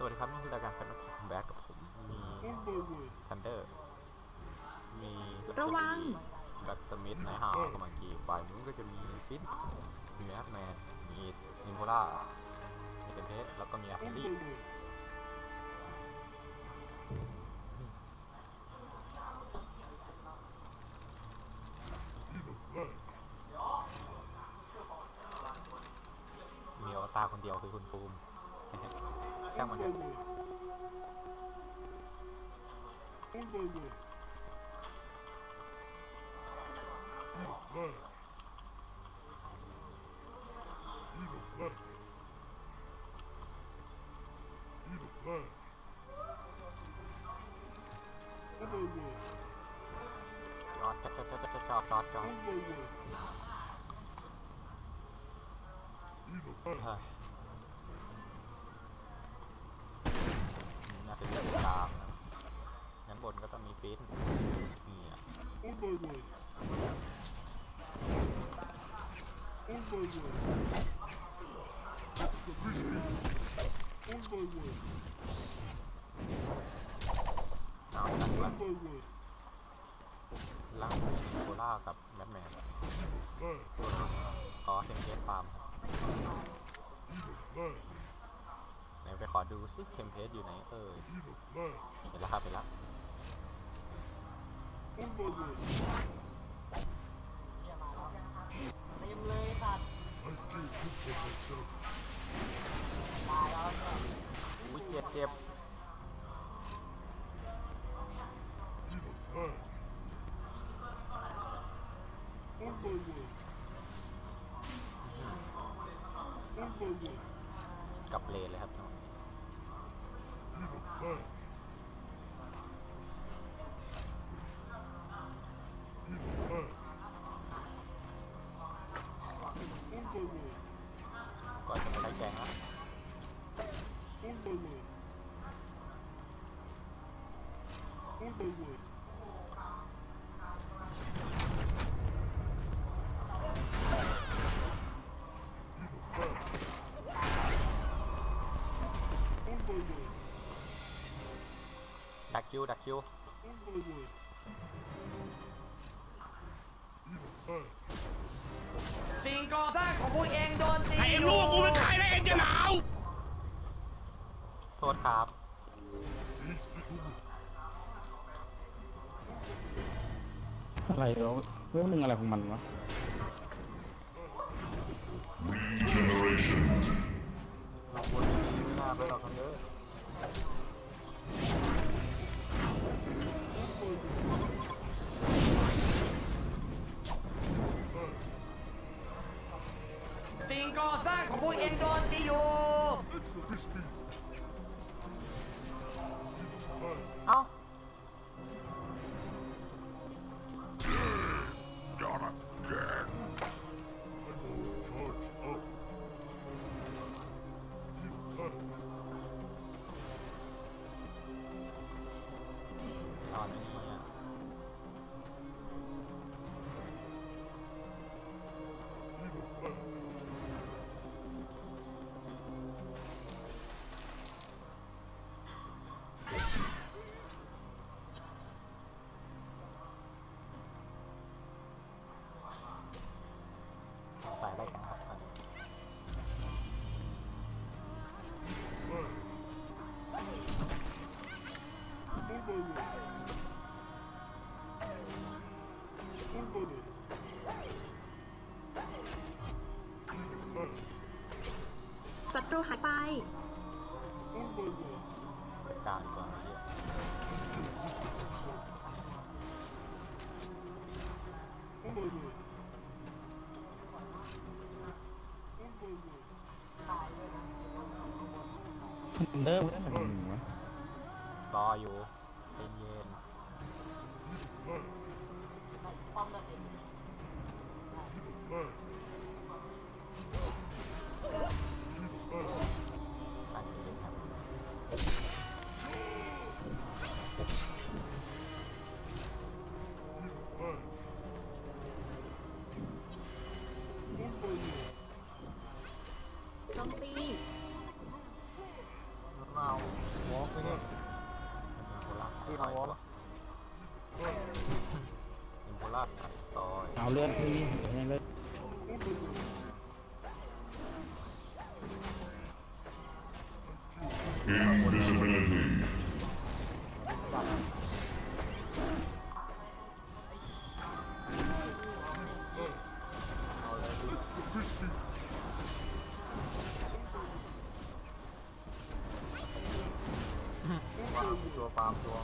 วัสดีครับนี่คือรายการแฟนตาซีแบ็กกับผมมีทันเดอร์มีระวังแบ็กสมิธในฮาวกำลังกีฝ่ายนู้นก็จะมีฟิตมีแอดแมนมีนิโคล่ามีเทนเทสแล้วก็มีอาร์ซี่มีอวตารคนเดียวคือคุณภูมิแค่มันเนี่ยจอดน่าจะเป็นตามนะงั้นบนก็ต้องมีฟิตนี่อ่ะเอาหนักละล้างนิโคล่ากับแบทแมนขอเซนเกตฟาร์มไหนไปขอดูซิเทมเพลตอยู่ไหนเห็นแล้วครับเห็นแล้วเต็มเลยสัตว์ตายแล้วเนี่ยอุ้ยเจ็บกับเลนเลยครับก่อนจะไปได้แกงนะดักคิวสิ่งก่อสร้างของพวกเองโดนตีไอ้ลูกกูเป็นใครแล้วเองจะหนาวโทษครับอะไรแล้วเรื่องนึงอะไรของมันวะเราควรจะมีหน้าไปเราทั้งเยอะสิ่งก่อสร้างของพวกเองโดนตีอยู่เอ้าตอนนี้มาใส่ได้กันครับศัตรูหายไปจัดการก่อนเยอะเดิมได้แบบนี้วะรออยู่เย็นตั้งใจครับโจมตีเราหน่อยตัวอินโพล่าต่อยเอาเลื่อนที่นี่เดี๋ยวให้เลื่อนเอาเลยตัวฟาร์มตัว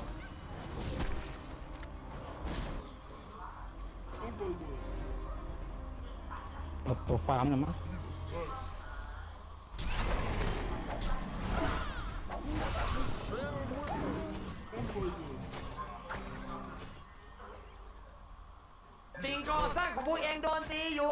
หลบตัวฟาร์มนะมั้งสิ่งก่อสร้างของพวกเองโดนตีอยู่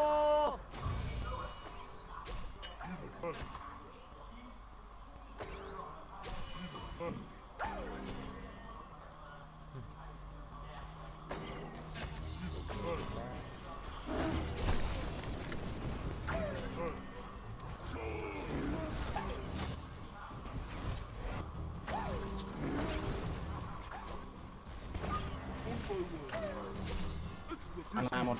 มานาหมด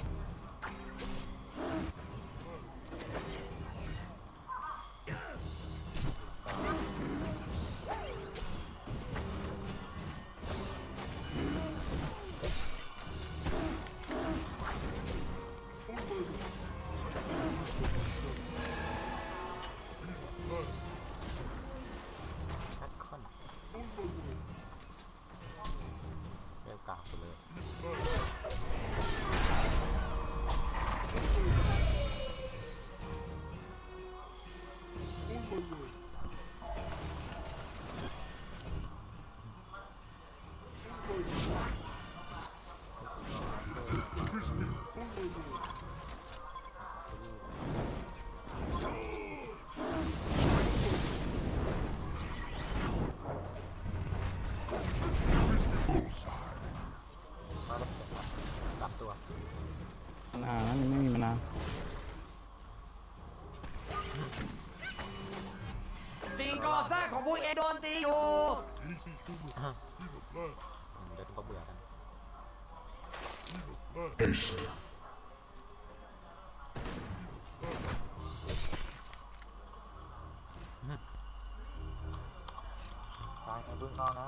แคทคอนเร็วกราบไปเลย มาเลยกลับตัวมานานั้นยังไม่มีมานาสิ่งก่อสร้างของพวกเองโดนตีอยู่เดี๋ยวต้องเบื่อกันตายไอ้พึ่งเข้านะ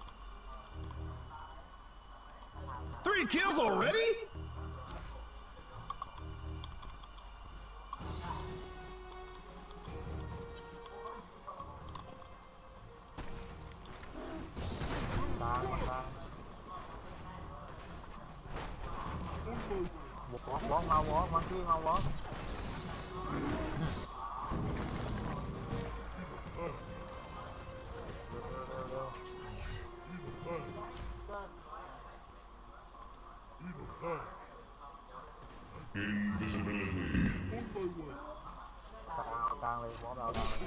3 kills already? กลางมากลางวอล์กมาวอล์กมังกี้มาวอล์กเร็ว กลางเลยวอล์กเรากลางเลย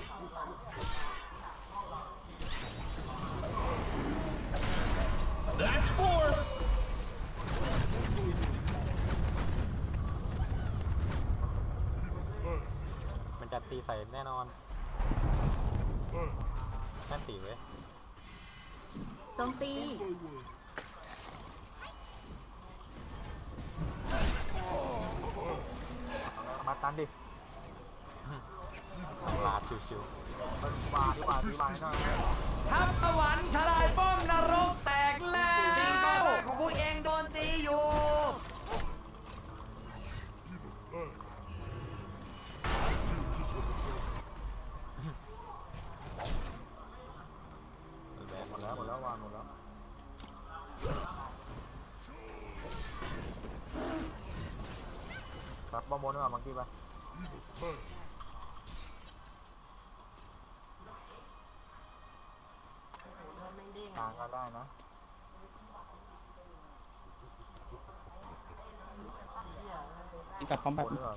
That's 4. มันจะตีใส่แน่นอนแค่ตีเว้ยโจมตีมาตันดิลาชิวๆมันบาดีกว่าดีบาหน่อยทัพสวรรค์ทลายป้อมนรกแตกแล้วสิ่งก่อสร้างของพวกเองโดนตีอยู่หมดแล้ววางหมดแล้วครับบอมบนด้วยมังกี้ไปกลางก็ได้นะกลับพร้อมแบบบนด้วย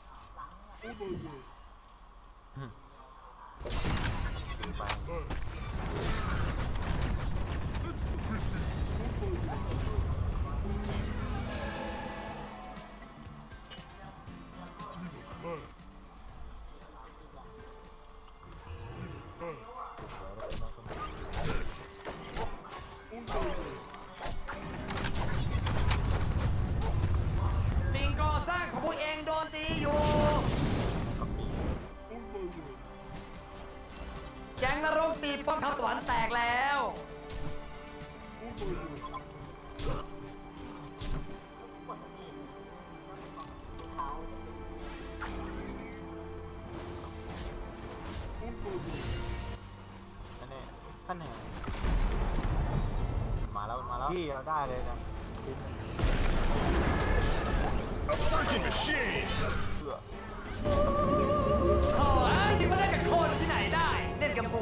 ไปแก๊งนรกตีป้อมทัพสวรรค์แตกแล้วนั่นเองนั่นเองมาแล้วพี่เราได้เลยนะ A freaking machine! โอ้ยที่มาเล่นกับคนที่ไหนได้ เล่นกับหมู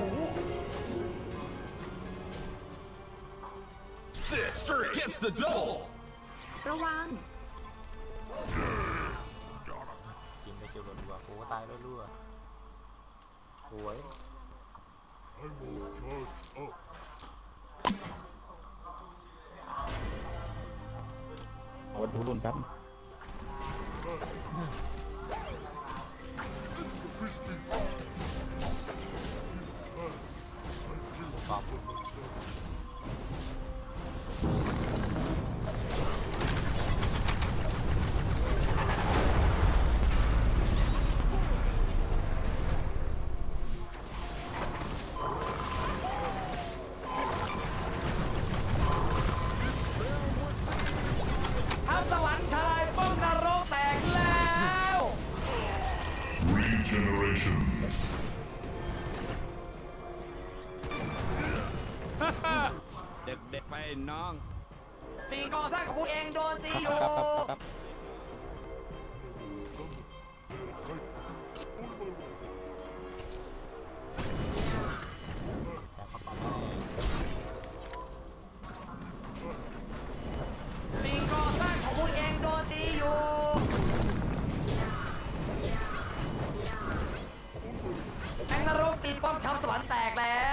Sixter gets the double! ระวังกินไปเกี่ยวกับรัวโอ้ตายแล้วรัวสวยเอาวัตถุรุ่นแป๊บปั๊บทัพสวรรค์ทลายป้อมนรกแตกแล้ว Regeneration. เด็กๆไปน้องสิ่งก่อสร้างของพวกเองโดนตีอยู่ครับแต่เขาปั๊บแน่สิ่งก่อสร้างของพวกเองโดนตีอยู่ แก๊งนรกตีป้อมทัพสวรรค์แตกแล้ว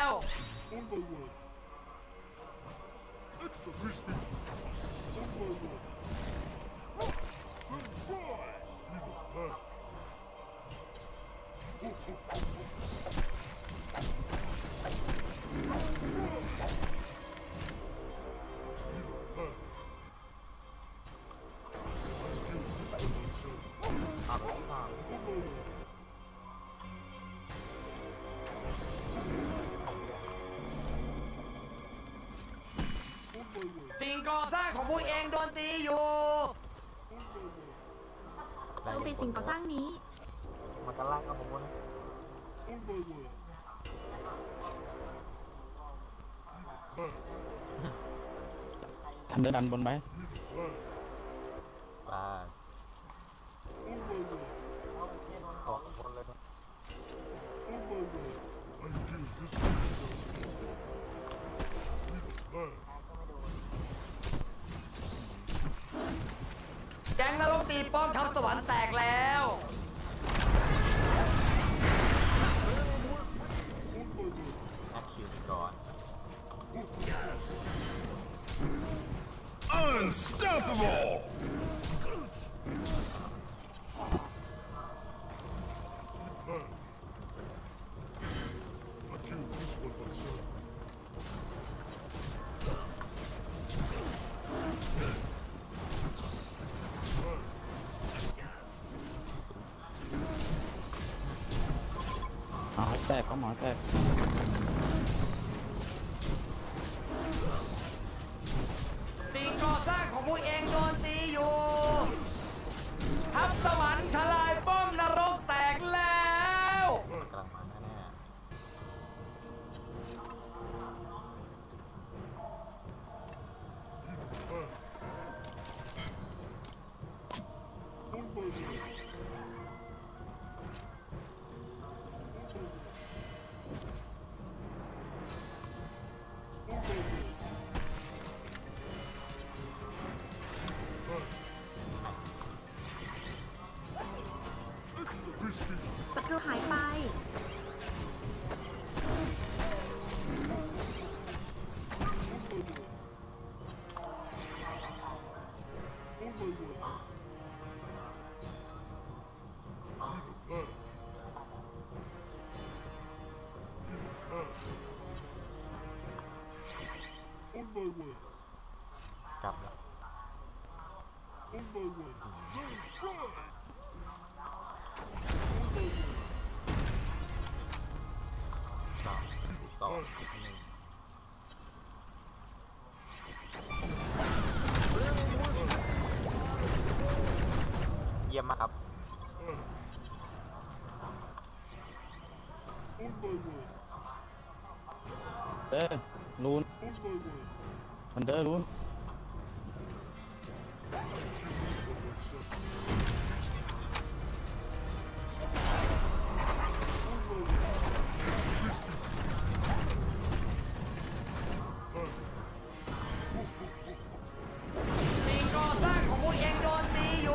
เอาไปที่ฝั่งสิ่งก่อสร้างของพวกเองโดนตีอยู่โจมตีสิ่งก่อสร้างนี้มันจะไล่เอาผมบนทันเดินดันบนไหมไปออกบนเลยนะแก๊งนรกตีป้อมทัพสวรรค์แตกแล้วแอคคิวก่อน Unstoppable! myself. หมาแตกเขาหมาแตกสิ่งก่อสร้างของพวกเองโดนตีอยู่ทัพสวรรค์ทลายป้อมนรกแตกแล้วกำลังมาแน่ศัตรูหายไปๆกลับแล้วสามเยี่ยมมากครับรูนมันเดอร์รูนสิ่งก่อสร้างของพวกเองโดนตีอยู่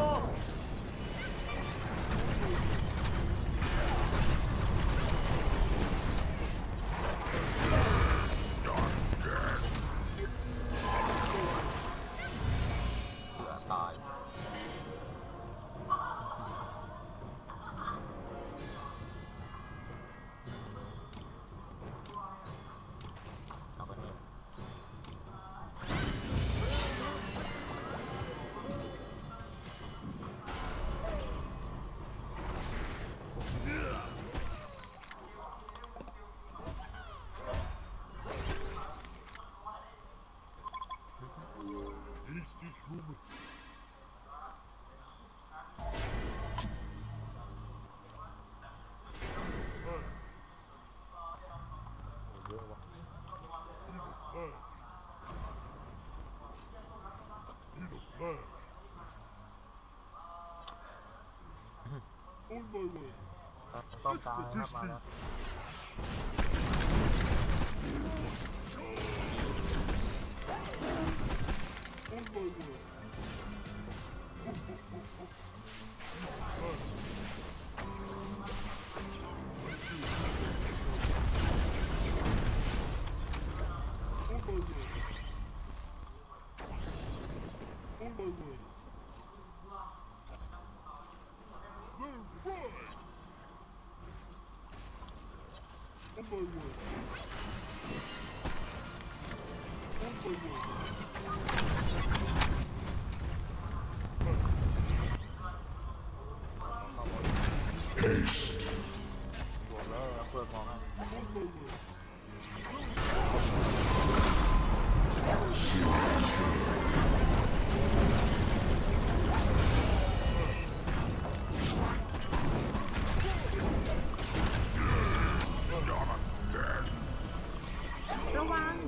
เสือตายเอาไปนี่ เยอะวะต้องตายครับมาแล้วบวกแล้วเพื่อนมองให้ระวัง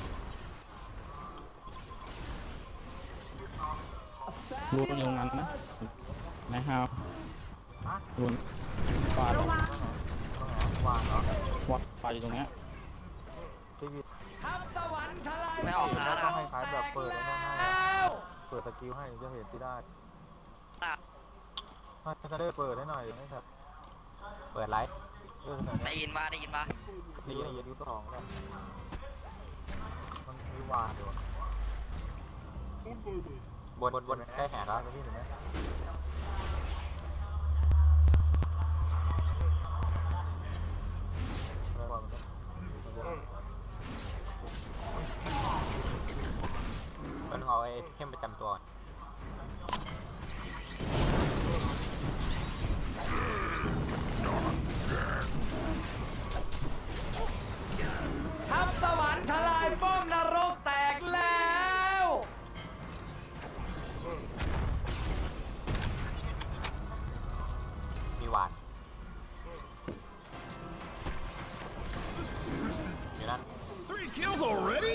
รูนอยู่ตรงนั้นนะนายฮาวรูนฟาดระวังวางเหรอวัดไฟอยู่ตรงเนี้ยชีวิตทัพสวรรค์ทลายไม่ออกนะต้องให้คล้ายแบบเปิดแล้วให้เปิดสกิลให้จะเห็นที่ได้จะได้เปิดให้หน่อยไม่ครับเปิดไลฟ์ได้ยินป่ะได้ยินป่ะดีนะอย่าดูตัวของเลยมันมีวางอยู่บนใกล้แหกแล้วจะพี่เห็นไหมมันเอาไอ้เข้มประจำตัวทัพสวรรค์ทลายป้อมนรกแตกแล้วมีหวานอยู่นั่น 3 kills already?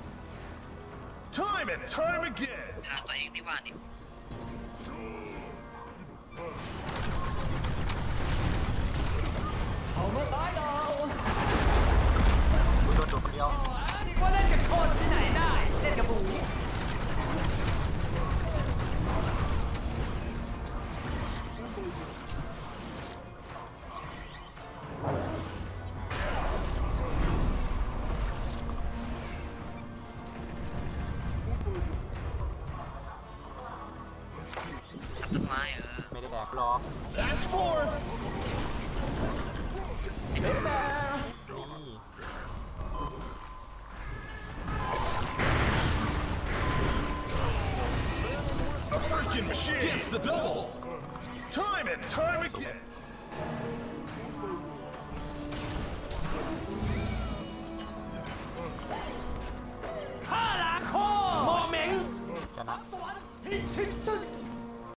Time and time again. หาตัวเองดีกว่านี่เอามาตายเรากูโดนตัวคนเดียวนี่ก็เล่นกับคนที่ไหนได้ เล่นกับหมูต้นไม้ไม่ได้แดกรอ That's 4. นี่ A freaking machine gets the double. Time and time again.